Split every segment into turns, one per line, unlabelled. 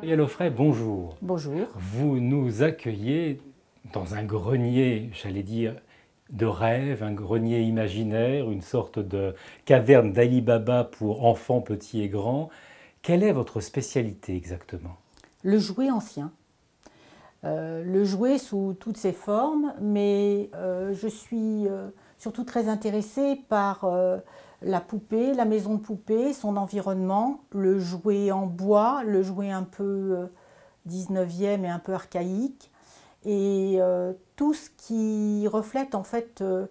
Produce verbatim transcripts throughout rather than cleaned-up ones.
Gabrielle Offray, bonjour.
Bonjour.
Vous nous accueillez dans un grenier, j'allais dire, de rêve, un grenier imaginaire, une sorte de caverne d'Ali Baba pour enfants petits et grands. Quelle est votre spécialité exactement?
Le jouet ancien. Euh, le jouet sous toutes ses formes, mais euh, je suis euh, surtout très intéressée par euh, la poupée, la maison de poupée, son environnement, le jouet en bois, le jouet un peu euh, dix-neuvième et un peu archaïque, et euh, tout ce qui reflète en fait euh,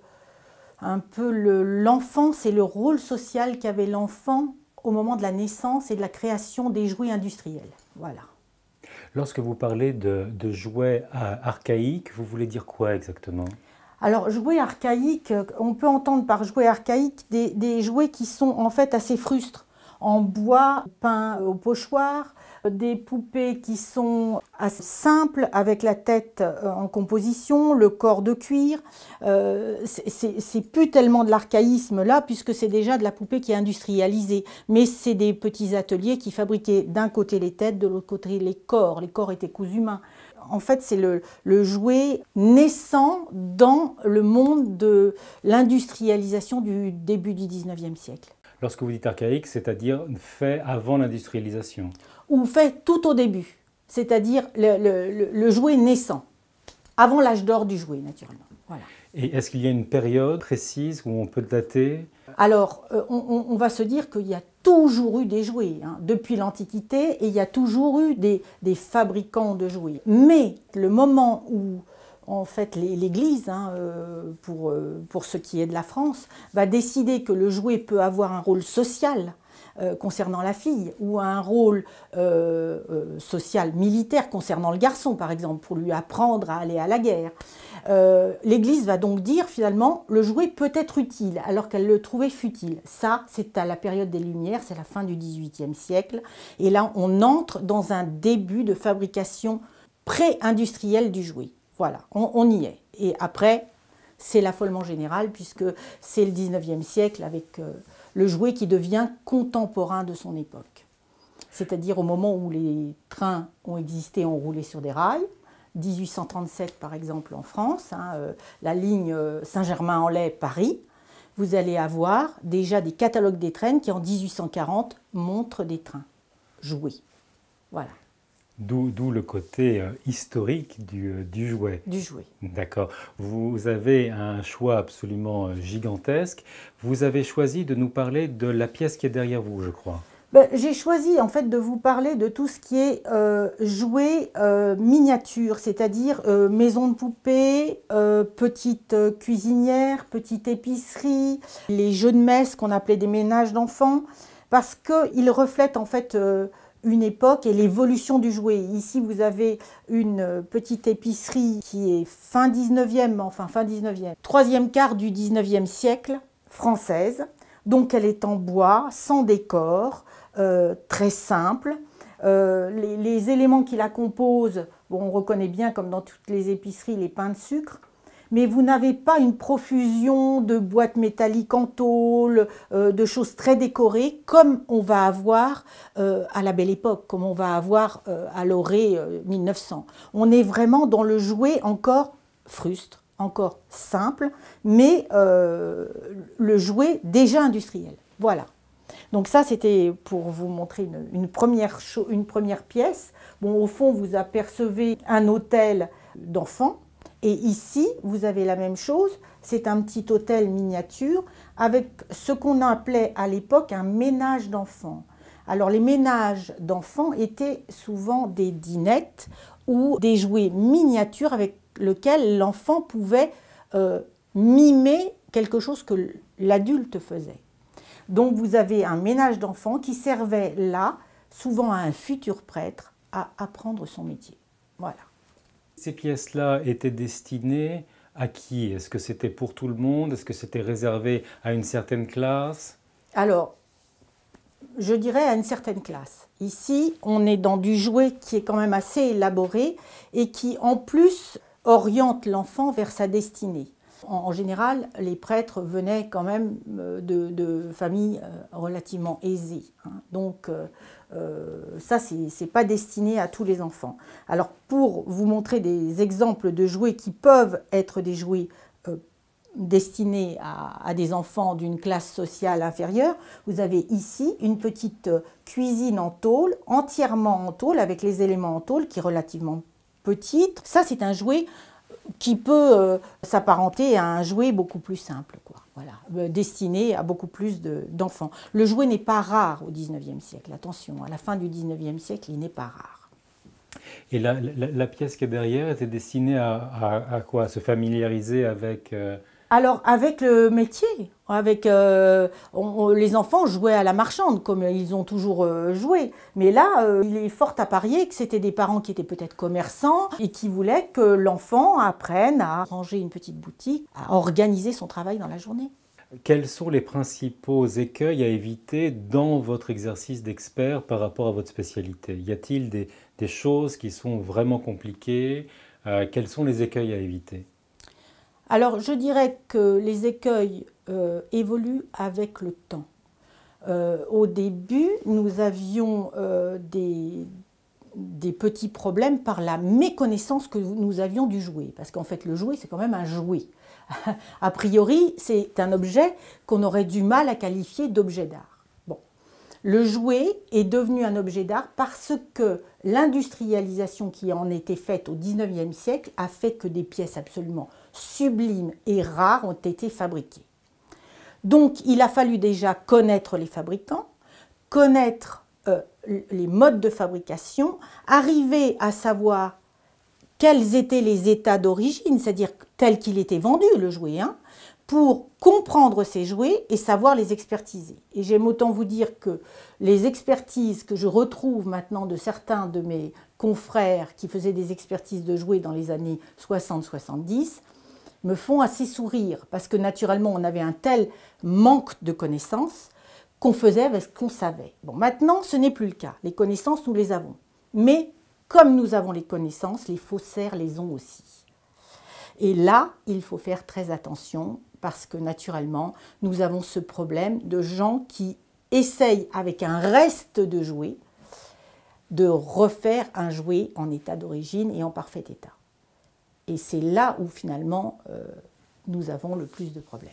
un peu l'enfance et le rôle social qu'avait l'enfant au moment de la naissance et de la création des jouets industriels. Voilà.
Lorsque vous parlez de, de jouets archaïques, vous voulez dire quoi exactement?
Alors, jouets archaïques, on peut entendre par jouets archaïques des, des jouets qui sont en fait assez frustres, en bois peint au pochoir, des poupées qui sont assez simples avec la tête en composition, le corps de cuir. Euh, c'est plus tellement de l'archaïsme là, puisque c'est déjà de la poupée qui est industrialisée. Mais c'est des petits ateliers qui fabriquaient d'un côté les têtes, de l'autre côté les corps. Les corps étaient cousus main. En fait, c'est le, le jouet naissant dans le monde de l'industrialisation du début du dix-neuvième siècle.
Lorsque vous dites archaïque, c'est-à-dire fait avant l'industrialisation?
Ou fait tout au début, c'est-à-dire le, le, le jouet naissant, avant l'âge d'or du jouet, naturellement. Voilà.
Et est-ce qu'il y a une période précise où on peut dater?
Alors, euh, on, on va se dire qu'il y a toujours eu des jouets, hein, depuis l'Antiquité, et il y a toujours eu des, des fabricants de jouets. Mais le moment où, en fait, l'Église, hein, euh, pour, euh, pour ce qui est de la France, va décider que le jouet peut avoir un rôle social euh, concernant la fille, ou un rôle euh, euh, social militaire concernant le garçon, par exemple, pour lui apprendre à aller à la guerre. Euh, L'Église va donc dire finalement le jouet peut être utile alors qu'elle le trouvait futile. Ça, c'est à la période des Lumières, c'est la fin du dix-huitième siècle. Et là, on entre dans un début de fabrication pré-industrielle du jouet. Voilà, on, on y est. Et après, c'est l'affolement général puisque c'est le dix-neuvième siècle avec euh, le jouet qui devient contemporain de son époque. C'est-à-dire au moment où les trains ont existé, ont roulé sur des rails. mille huit cent trente-sept par exemple en France, hein, euh, la ligne euh, Saint-Germain-en-Laye Paris, vous allez avoir déjà des catalogues des trains qui en mille huit cent quarante montrent des trains jouets. Voilà.
D'où le côté euh, historique du, euh, du jouet.
Du jouet.
D'accord. Vous avez un choix absolument euh, gigantesque. Vous avez choisi de nous parler de la pièce qui est derrière vous, je crois.
Ben, j'ai choisi en fait de vous parler de tout ce qui est euh, jouet euh, miniature, c'est-à-dire euh, maison de poupée, euh, petite euh, cuisinière, petite épicerie, les jeux de messe qu'on appelait des ménages d'enfants, parce qu'ils reflètent en fait euh, une époque et l'évolution du jouet. Ici, vous avez une petite épicerie qui est fin dix-neuvième, enfin fin dix-neuvième, troisième quart du dix-neuvième siècle, française. Donc elle est en bois, sans décor, euh, très simple. Euh, les, les éléments qui la composent, bon, on reconnaît bien comme dans toutes les épiceries les pains de sucre, mais vous n'avez pas une profusion de boîtes métalliques en tôle, euh, de choses très décorées, comme on va avoir euh, à la Belle Époque, comme on va avoir euh, à l'Orée euh, mille neuf cents. On est vraiment dans le jouet encore frustre, encore simple, mais euh, le jouet déjà industriel. Voilà. Donc ça, c'était pour vous montrer une, une, première une première pièce. Bon, au fond, vous apercevez un hôtel d'enfants. Et ici, vous avez la même chose. C'est un petit hôtel miniature avec ce qu'on appelait à l'époque un ménage d'enfants. Alors, les ménages d'enfants étaient souvent des dinettes ou des jouets miniatures avec lesquels l'enfant pouvait euh, mimer quelque chose que l'adulte faisait. Donc, vous avez un ménage d'enfants qui servait là, souvent à un futur prêtre, à apprendre son métier. Voilà.
Ces pièces-là étaient destinées à qui? Est-ce que c'était pour tout le monde? Est-ce que c'était réservé à une certaine classe?
Alors, je dirais à une certaine classe. Ici, on est dans du jouet qui est quand même assez élaboré et qui, en plus, oriente l'enfant vers sa destinée. En général, les prêtres venaient quand même de, de familles relativement aisées. Hein. Donc, euh, Euh, ça, ce n'est pas destiné à tous les enfants. Alors, pour vous montrer des exemples de jouets qui peuvent être des jouets euh, destinés à, à des enfants d'une classe sociale inférieure, vous avez ici une petite cuisine en tôle, entièrement en tôle, avec les éléments en tôle, qui est relativement petite. Ça, c'est un jouet qui peut euh, s'apparenter à un jouet beaucoup plus simple, quoi. Voilà, euh, destiné à beaucoup plus d'enfants. Le jouet n'est pas rare au dix-neuvième siècle, attention, à la fin du dix-neuvième siècle, il n'est pas rare.
Et la, la, la pièce qui est derrière était destinée à, à, à quoi? À se familiariser avec... Euh...
Alors, avec le métier, avec, euh, on, on, les enfants jouaient à la marchande, comme ils ont toujours euh, joué. Mais là, euh, il est fort à parier que c'était des parents qui étaient peut-être commerçants et qui voulaient que l'enfant apprenne à ranger une petite boutique, à organiser son travail dans la journée.
Quels sont les principaux écueils à éviter dans votre exercice d'expert par rapport à votre spécialité? Y a-t-il des, des choses qui sont vraiment compliquées? euh, Quels sont les écueils à éviter?
Alors, je dirais que les écueils euh, évoluent avec le temps. Euh, au début, nous avions euh, des, des petits problèmes par la méconnaissance que nous avions du jouet. Parce qu'en fait, le jouet, c'est quand même un jouet. A priori, c'est un objet qu'on aurait du mal à qualifier d'objet d'art. Bon. Le jouet est devenu un objet d'art parce que l'industrialisation qui en était faite au dix-neuvième siècle a fait que des pièces absolument sublimes et rares ont été fabriquées. Donc, il a fallu déjà connaître les fabricants, connaître euh, les modes de fabrication, arriver à savoir quels étaient les états d'origine, c'est-à-dire tel qu'il était vendu, le jouet, hein, pour comprendre ces jouets et savoir les expertiser. Et j'aime autant vous dire que les expertises que je retrouve maintenant de certains de mes confrères qui faisaient des expertises de jouets dans les années soixante soixante-dix me font assez sourire, parce que naturellement on avait un tel manque de connaissances qu'on faisait avec ce qu'on savait. Bon, maintenant ce n'est plus le cas, les connaissances nous les avons, mais comme nous avons les connaissances, les faussaires les ont aussi. Et là, il faut faire très attention parce que naturellement, nous avons ce problème de gens qui essayent avec un reste de jouet de refaire un jouet en état d'origine et en parfait état. Et c'est là où finalement euh, nous avons le plus de problèmes.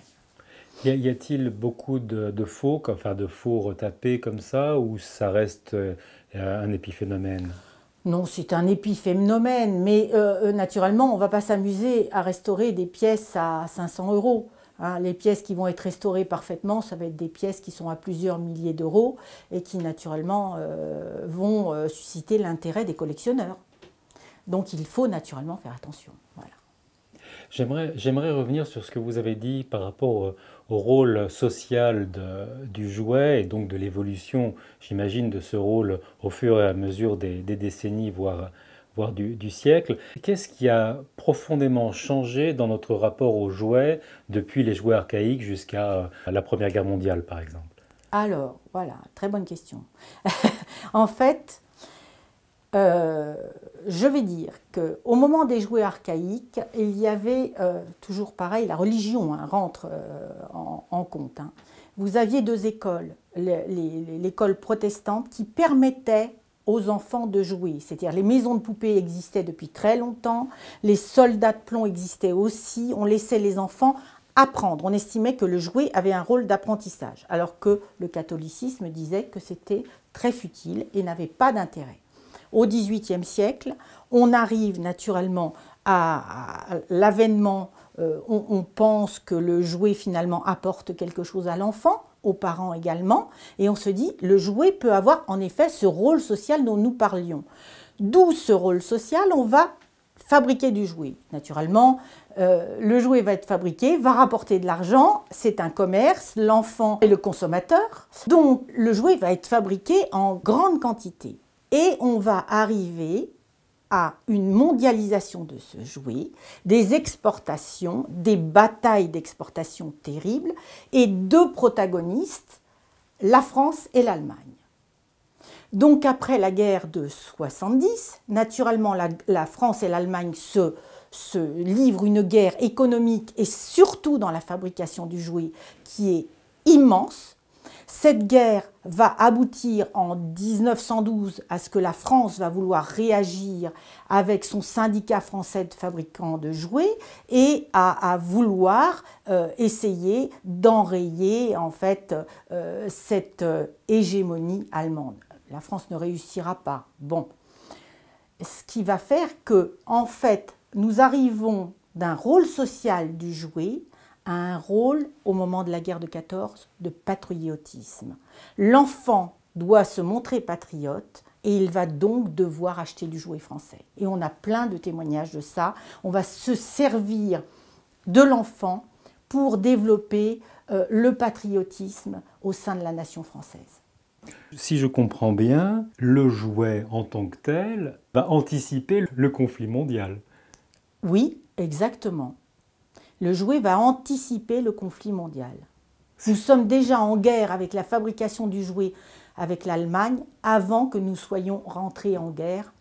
Y a-t-il beaucoup de, de faux, enfin de faux retapés comme ça, ou ça reste euh, un épiphénomène?
Non, c'est un épiphénomène, mais euh, naturellement, on ne va pas s'amuser à restaurer des pièces à cinq cents euros. Hein. Les pièces qui vont être restaurées parfaitement, ça va être des pièces qui sont à plusieurs milliers d'euros et qui, naturellement, euh, vont euh, susciter l'intérêt des collectionneurs. Donc, il faut naturellement faire attention. Voilà.
J'aimerais, j'aimerais revenir sur ce que vous avez dit par rapport au, au rôle social de, du jouet et donc de l'évolution, j'imagine, de ce rôle au fur et à mesure des, des décennies, voire, voire du, du siècle. Qu'est-ce qui a profondément changé dans notre rapport aux jouets depuis les jouets archaïques jusqu'à la Première Guerre mondiale, par exemple?
Alors, voilà, très bonne question. En fait, Euh, je vais dire qu'au moment des jouets archaïques, il y avait, euh, toujours pareil, la religion hein, rentre euh, en, en compte. Hein. Vous aviez deux écoles, l'école protestante qui permettait aux enfants de jouer. C'est-à-dire les maisons de poupées existaient depuis très longtemps, les soldats de plomb existaient aussi, on laissait les enfants apprendre. On estimait que le jouet avait un rôle d'apprentissage, alors que le catholicisme disait que c'était très futile et n'avait pas d'intérêt. Au dix-huitième siècle, on arrive naturellement à, à l'avènement, euh, on, on pense que le jouet finalement apporte quelque chose à l'enfant, aux parents également, et on se dit le jouet peut avoir en effet ce rôle social dont nous parlions. D'où ce rôle social, on va fabriquer du jouet. Naturellement, euh, le jouet va être fabriqué, va rapporter de l'argent, c'est un commerce, l'enfant est le consommateur, donc le jouet va être fabriqué en grande quantité. Et on va arriver à une mondialisation de ce jouet, des exportations, des batailles d'exportation terribles, et deux protagonistes, la France et l'Allemagne. Donc après la guerre de soixante-dix, naturellement la, la France et l'Allemagne se, se livrent une guerre économique et surtout dans la fabrication du jouet qui est immense. Cette guerre va aboutir en mille neuf cent douze à ce que la France va vouloir réagir avec son syndicat français de fabricants de jouets et à, à vouloir euh, essayer d'enrayer en fait euh, cette euh, hégémonie allemande. La France ne réussira pas. Bon, ce qui va faire que en fait nous arrivons d'un rôle social du jouet à un rôle, au moment de la guerre de quatorze, de patriotisme. L'enfant doit se montrer patriote et il va donc devoir acheter du jouet français. Et on a plein de témoignages de ça. On va se servir de l'enfant pour développer euh, le patriotisme au sein de la nation française.
Si je comprends bien, le jouet en tant que tel va anticiper le conflit mondial.
Oui, exactement. Le jouet va anticiper le conflit mondial. Nous sommes déjà en guerre avec la fabrication du jouet avec l'Allemagne avant que nous soyons rentrés en guerre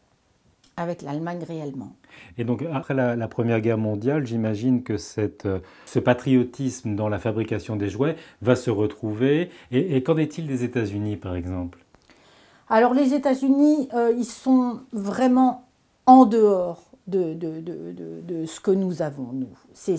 avec l'Allemagne réellement.
Et donc après la, la Première Guerre mondiale, j'imagine que cette, ce patriotisme dans la fabrication des jouets va se retrouver. Et, et qu'en est-il des États-Unis par exemple?
Alors les États-Unis, euh, ils sont vraiment en dehors De, de, de, de, de ce que nous avons, nous.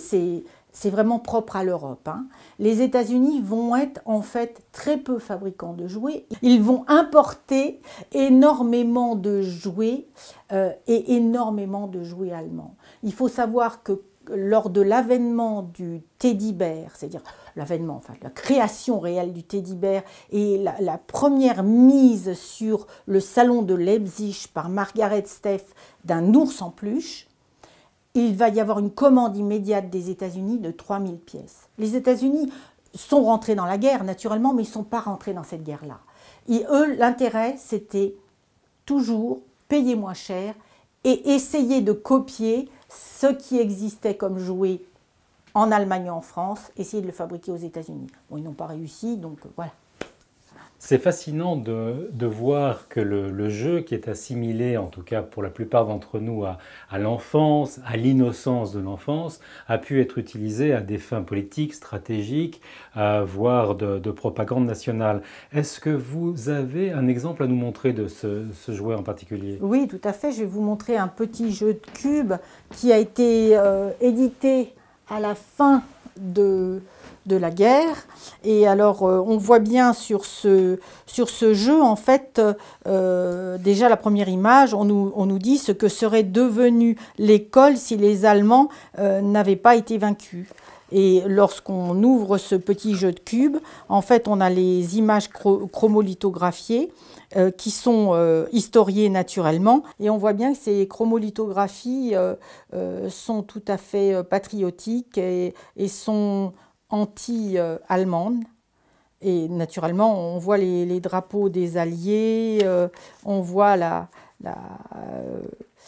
C'est vraiment propre à l'Europe. Hein. Les États-Unis vont être en fait très peu fabricants de jouets. Ils vont importer énormément de jouets euh, et énormément de jouets allemands. Il faut savoir que lors de l'avènement du teddy bear, c'est-à-dire l'avènement, enfin la création réelle du teddy bear et la, la première mise sur le salon de Leipzig par Margaret Steiff d'un ours en peluche, il va y avoir une commande immédiate des États-Unis de trois mille pièces. Les États-Unis sont rentrés dans la guerre naturellement, mais ils ne sont pas rentrés dans cette guerre-là. Et eux, l'intérêt, c'était toujours payer moins cher et essayer de copier ce qui existait comme jouet en Allemagne et en France, essayer de le fabriquer aux États-Unis. Bon, ils n'ont pas réussi, donc euh, voilà.
C'est fascinant de, de voir que le, le jeu, qui est assimilé, en tout cas pour la plupart d'entre nous, à, à l'enfance, à l'innocence de l'enfance, a pu être utilisé à des fins politiques, stratégiques, euh, voire de, de propagande nationale. Est-ce que vous avez un exemple à nous montrer de ce, ce jouet en particulier?
Oui, tout à fait. Je vais vous montrer un petit jeu de cubes qui a été euh, édité à la fin de... de la guerre. Et alors, euh, on voit bien sur ce, sur ce jeu, en fait, euh, déjà la première image, on nous, on nous dit ce que serait devenue l'école si les Allemands euh, n'avaient pas été vaincus. Et lorsqu'on ouvre ce petit jeu de cubes, en fait, on a les images chromolithographiées euh, qui sont euh, historiées naturellement. Et on voit bien que ces chromolithographies euh, euh, sont tout à fait euh, patriotiques et, et sont anti-allemande. Et naturellement, on voit les, les drapeaux des Alliés, euh, on voit la, la, euh,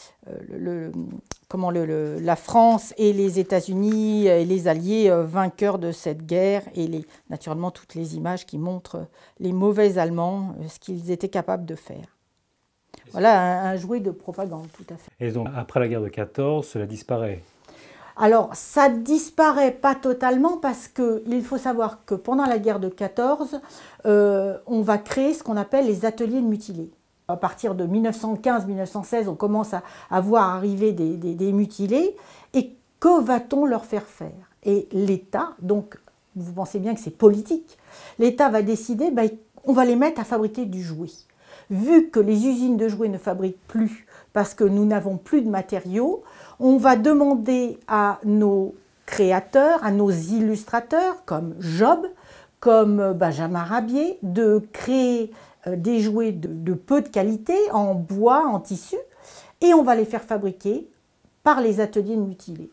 le, comment le, le, la France et les États-Unis et les Alliés euh, vainqueurs de cette guerre, et les, naturellement toutes les images qui montrent les mauvais Allemands, euh, ce qu'ils étaient capables de faire. Voilà un, un jouet de propagande, tout à fait.
Et donc, après la guerre de quatorze, cela disparaît?
Alors, ça ne disparaît pas totalement parce qu'il faut savoir que pendant la guerre de quatorze, euh, on va créer ce qu'on appelle les ateliers de mutilés. À partir de mille neuf cent quinze mille neuf cent seize, on commence à, à voir arriver des, des, des mutilés. Et que va-t-on leur faire faire? Et l'État, donc vous pensez bien que c'est politique, l'État va décider, ben, on va les mettre à fabriquer du jouet. Vu que les usines de jouets ne fabriquent plus parce que nous n'avons plus de matériaux, on va demander à nos créateurs, à nos illustrateurs, comme Job, comme Benjamin Rabier, de créer des jouets de, de peu de qualité, en bois, en tissu, et on va les faire fabriquer par les ateliers de mutilés.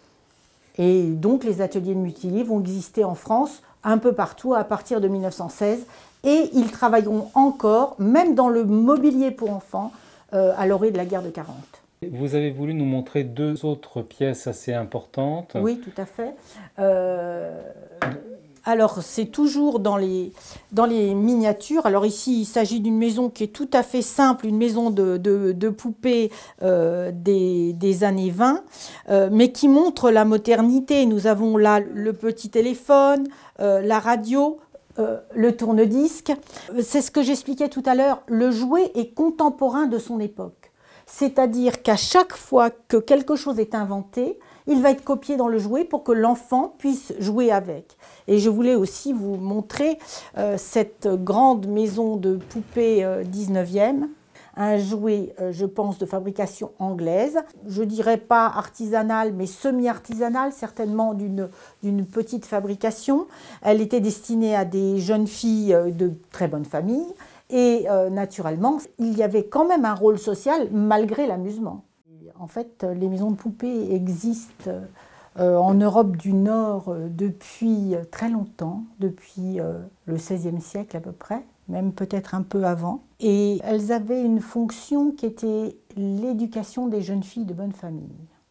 Et donc les ateliers de mutilés vont exister en France un peu partout à partir de mille neuf cent seize, et ils travailleront encore, même dans le mobilier pour enfants, euh, à l'orée de la guerre de quarante.
Vous avez voulu nous montrer deux autres pièces assez importantes.
Oui, tout à fait. Euh, alors, c'est toujours dans les, dans les miniatures. Alors ici, il s'agit d'une maison qui est tout à fait simple, une maison de, de, de poupées euh, des, des années vingt, euh, mais qui montre la modernité. Nous avons là le petit téléphone, euh, la radio, euh, le tourne-disque. C'est ce que j'expliquais tout à l'heure, le jouet est contemporain de son époque. C'est-à-dire qu'à chaque fois que quelque chose est inventé, il va être copié dans le jouet pour que l'enfant puisse jouer avec. Et je voulais aussi vous montrer euh, cette grande maison de poupées euh, dix-neuvième, un jouet, euh, je pense, de fabrication anglaise. Je ne dirais pas artisanale, mais semi-artisanale, certainement d'une d'une petite fabrication. Elle était destinée à des jeunes filles euh, de très bonne famille. Et euh, naturellement, il y avait quand même un rôle social malgré l'amusement. En fait, les maisons de poupées existent euh, en Europe du Nord euh, depuis très longtemps, depuis euh, le seizième siècle à peu près, même peut-être un peu avant. Et elles avaient une fonction qui était l'éducation des jeunes filles de bonne famille.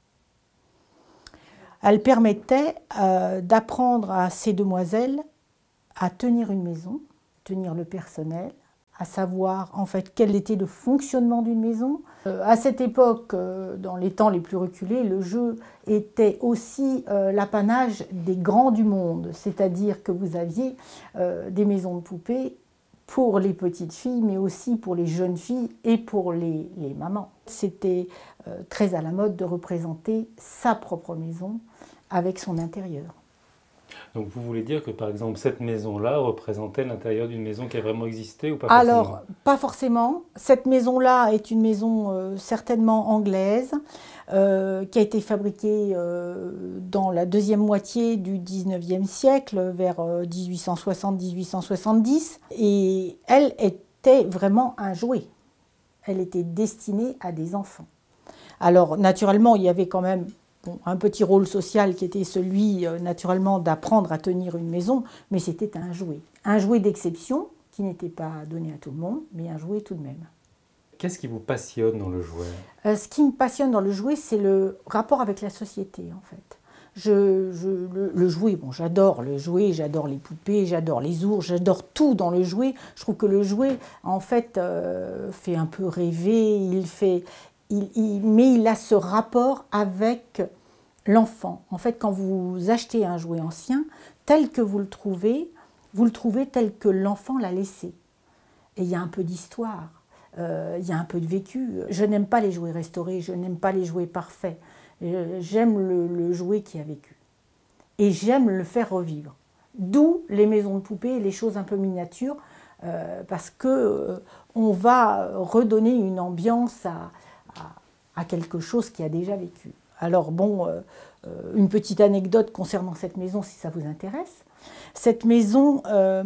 Elles permettaient euh, d'apprendre à ces demoiselles à tenir une maison, tenir le personnel, à savoir en fait quel était le fonctionnement d'une maison. Euh, à cette époque, euh, dans les temps les plus reculés, le jeu était aussi euh, l'apanage des grands du monde, c'est-à-dire que vous aviez euh, des maisons de poupées pour les petites filles, mais aussi pour les jeunes filles et pour les, les mamans. C'était euh, très à la mode de représenter sa propre maison avec son intérieur.
Donc vous voulez dire que par exemple cette maison-là représentait l'intérieur d'une maison qui a vraiment existé ou pas
Alors,
forcément?
pas forcément. Cette maison-là est une maison euh, certainement anglaise, euh, qui a été fabriquée euh, dans la deuxième moitié du dix-neuvième siècle, vers euh, mille huit cent soixante à mille huit cent soixante-dix. Et elle était vraiment un jouet. Elle était destinée à des enfants. Alors, naturellement, il y avait quand même Bon, un petit rôle social qui était celui, euh, naturellement, d'apprendre à tenir une maison, mais c'était un jouet. Un jouet d'exception qui n'était pas donné à tout le monde, mais un jouet tout de même.
Qu'est-ce qui vous passionne dans le jouet?
euh, Ce qui me passionne dans le jouet, c'est le rapport avec la société, en fait. Je, je, le, le jouet, bon, j'adore le jouet, j'adore les poupées, j'adore les ours, j'adore tout dans le jouet. Je trouve que le jouet, en fait, euh, fait un peu rêver, il fait... Il, il, mais il a ce rapport avec l'enfant. En fait, quand vous achetez un jouet ancien, tel que vous le trouvez, vous le trouvez tel que l'enfant l'a laissé. Et il y a un peu d'histoire, euh, il y a un peu de vécu. Je n'aime pas les jouets restaurés, je n'aime pas les jouets parfaits. J'aime le, le jouet qui a vécu. Et j'aime le faire revivre. D'où les maisons de poupées, les choses un peu miniatures, euh, parce qu'on euh, va redonner une ambiance à... à quelque chose qui a déjà vécu. Alors bon, euh, une petite anecdote concernant cette maison, si ça vous intéresse. Cette maison euh,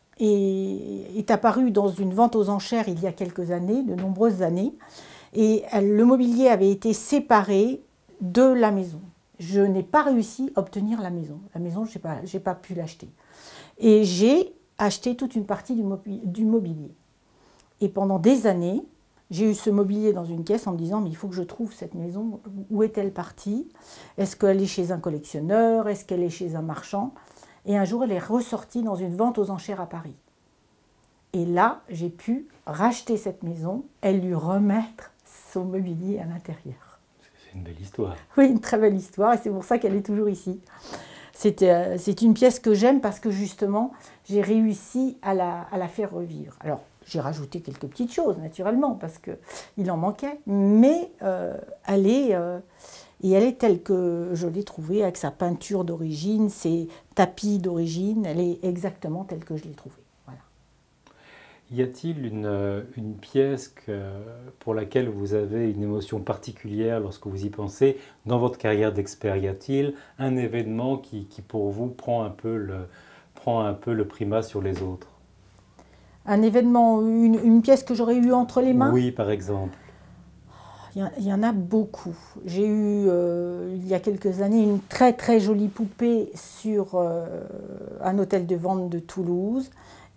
est, est apparue dans une vente aux enchères il y a quelques années, de nombreuses années, et elle, le mobilier avait été séparé de la maison. Je n'ai pas réussi à obtenir la maison. La maison, je n'ai pas, j'ai pas pu l'acheter. Et j'ai acheté toute une partie du, mobilier, du mobilier. Et pendant des années, j'ai eu ce mobilier dans une caisse en me disant « mais il faut que je trouve cette maison, où est-elle partie? Est-ce qu'elle est chez un collectionneur? Est-ce qu'elle est chez un marchand ?» Et un jour, elle est ressortie dans une vente aux enchères à Paris. Et là, j'ai pu racheter cette maison et lui remettre son mobilier à l'intérieur.
C'est une belle histoire.
Oui, une très belle histoire, et c'est pour ça qu'elle est toujours ici. C'est euh, une pièce que j'aime parce que justement, j'ai réussi à la, à la faire revivre. Alors, j'ai rajouté quelques petites choses, naturellement, parce qu'il en manquait, mais euh, elle est, euh, et elle est telle que je l'ai trouvée, avec sa peinture d'origine, ses tapis d'origine, elle est exactement telle que je l'ai trouvée. Voilà.
Y a-t-il une, une pièce que, pour laquelle vous avez une émotion particulière lorsque vous y pensez? Dans votre carrière d'expert, y a-t-il un événement qui, qui, pour vous, prend un peu le, prend un peu le primat sur les autres?
Un événement, une, une pièce que j'aurais eue entre les mains?
Oui, par exemple.
Il y, y en a beaucoup. J'ai eu, euh, il y a quelques années, une très très jolie poupée sur euh, un hôtel de vente de Toulouse.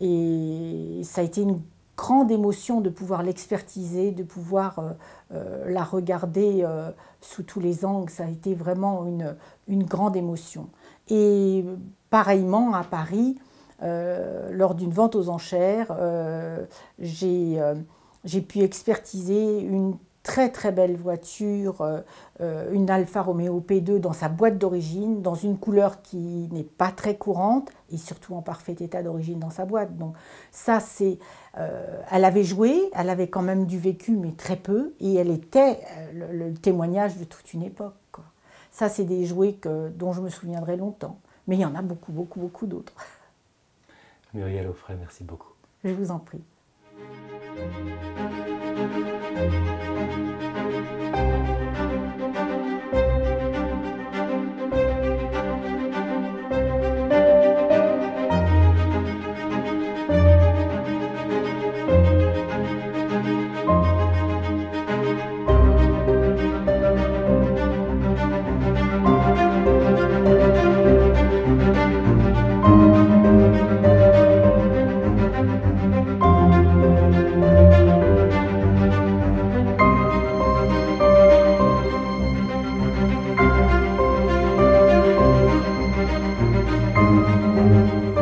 Et ça a été une grande émotion de pouvoir l'expertiser, de pouvoir euh, euh, la regarder euh, sous tous les angles. Ça a été vraiment une, une grande émotion. Et pareillement, à Paris, Euh, lors d'une vente aux enchères, euh, j'ai euh, pu expertiser une très très belle voiture, euh, euh, une Alfa Romeo P deux dans sa boîte d'origine, dans une couleur qui n'est pas très courante et surtout en parfait état d'origine dans sa boîte. Donc ça c'est, euh, elle avait joué, elle avait quand même du vécu mais très peu et elle était euh, le, le témoignage de toute une époque, quoi. Ça c'est des jouets que, dont je me souviendrai longtemps, mais il y en a beaucoup beaucoup beaucoup d'autres.
Muriel Auffray, merci beaucoup.
Je vous en prie. Thank you.